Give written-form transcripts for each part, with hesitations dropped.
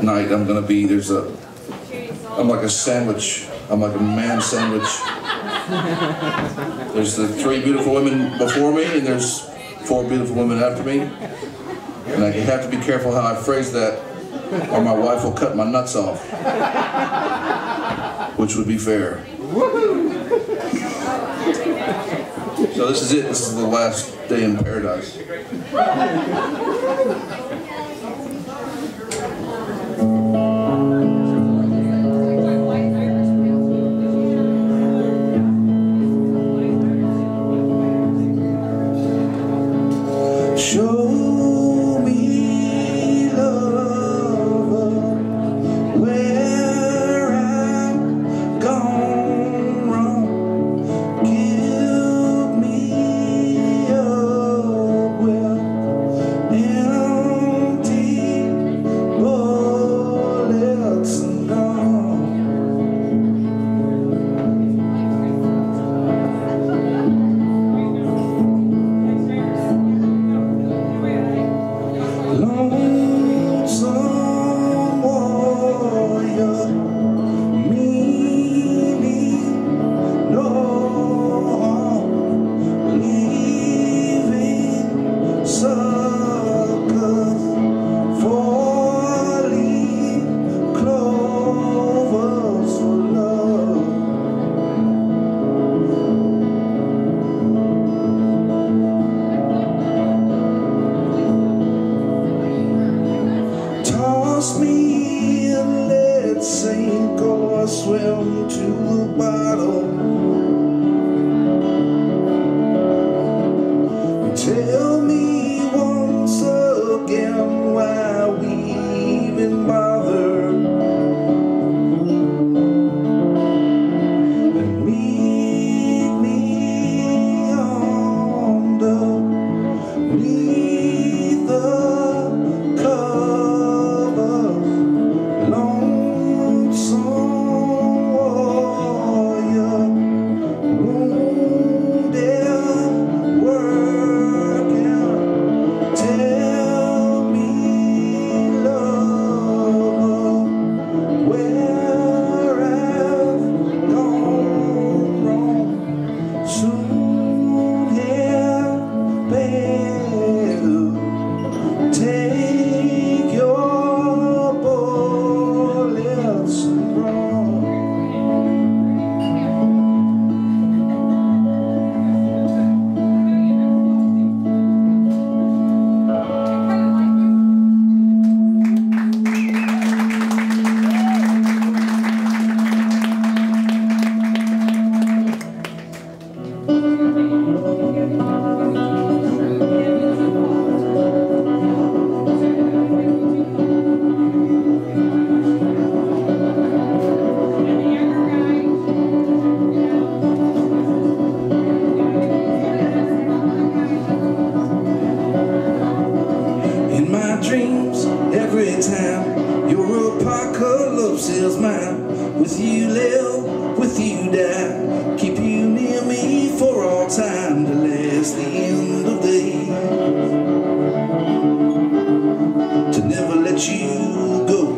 tonight I'm gonna be, I'm like a sandwich. I'm like a man sandwich. There's the 3 beautiful women before me, and there's 4 beautiful women after me. And I have to be careful how I phrase that, or my wife will cut my nuts off. Which would be fair. So this is it. This is the last day in paradise. Show me love where I've gone wrong. Give me up with empty bullets and gone. Lonesome warrior, meaning no harm, leaving suckers, 4-leaf clovers for love. Toss me and let's sink or swim to the bottom. Tell me once again why we even bother. And meet me underneath the covers. Lonesome warrior, wounded working. Tell me love where I've gone wrong. Soon have better take your bullets and run. In my dreams, every time your apocalypse is mine. With you live, with you die. Keep you near me for all time to last the end of days. To never let you go.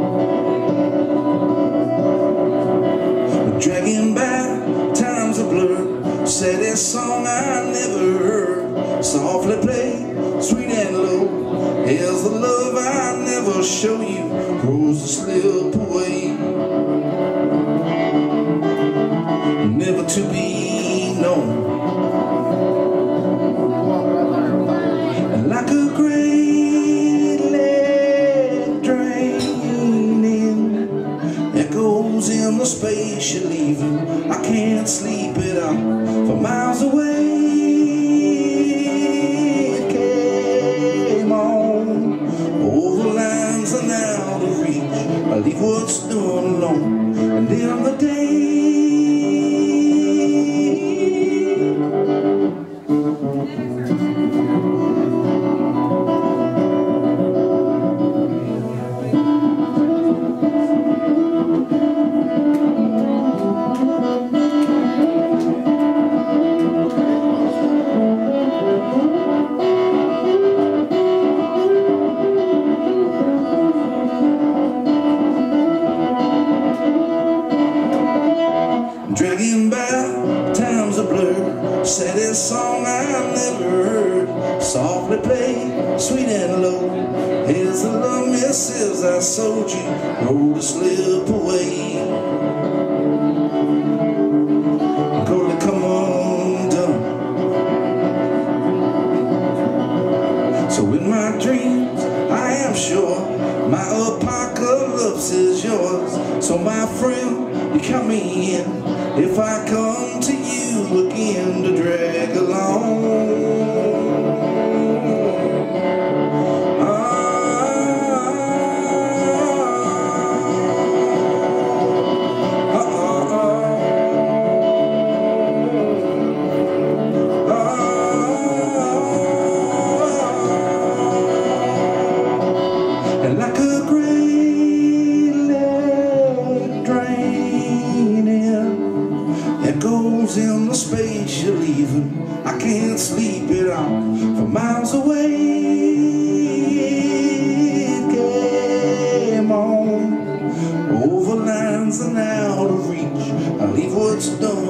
Dragging back times of blur. Saddest song I never heard. Softly play, sweet and low. As the love I never show you grows to slip away, never to be known. And like a great lake draining, echoes in the space you're leaving. I can't sleep it out for miles away. I leave what's done alone, and then the day I sold you roll to slip away. Gonna come undone. So in my dreams I am sure my apocalypse is yours. So my friend, you count me in if I come to you again to drag along. And like a great lake draining, it goes in the space you're leaving. I can't sleep it out for miles away. It came on over lines and out of reach. I leave what's done